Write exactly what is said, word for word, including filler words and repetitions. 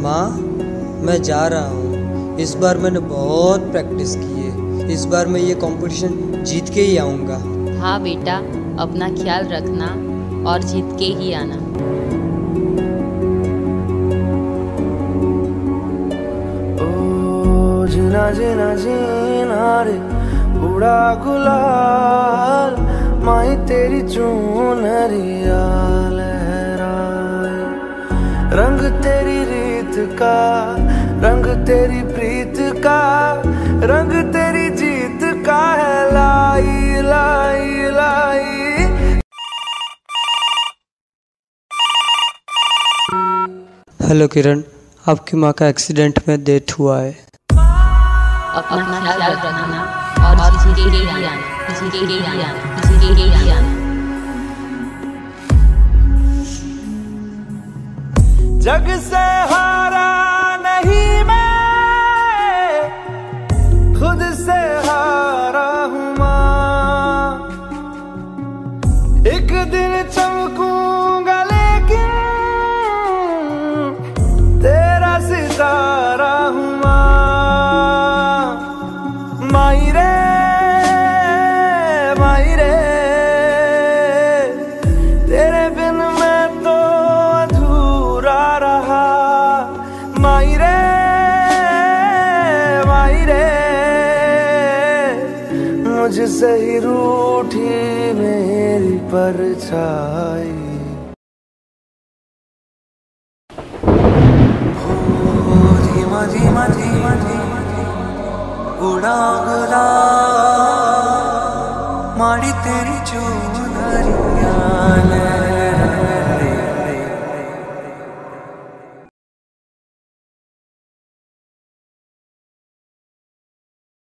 माँ, मैं जा रहा हूँ। इस बार मैंने बहुत प्रैक्टिस की है। इस बार मैं ये कंपटीशन जीत के ही आऊँगा। हाँ बेटा, अपना ख्याल रखना और जीत के ही आना। ओ जीना जीना जीना रे उड़ा गुलाल, माही तेरी चुनरिया लहराए। रंग तेरी रीत का, रंग तेरी प्रीत का, रंग तेरी जीत का है। लाई लाई लाई। हेलो किरण, आपकी माँ का एक्सीडेंट में डेथ हुआ है। अपना ख्याल रखना और जीत के ही आना, जीत के ही आना, जीत के ही आना। जग से हारा नहीं मैं, खुद से हारा हूँ माँ। एक दिन चमकूंगा लेकिन तेरा सितारा हूँ माँ। माई रे माई रे, तेरे बिन मैं तो अधूरा रहा। माई रे माई रे, मुझसे ही रूठी मेरी परछाई। धीमा धीमा धीमा धीमा उड़ा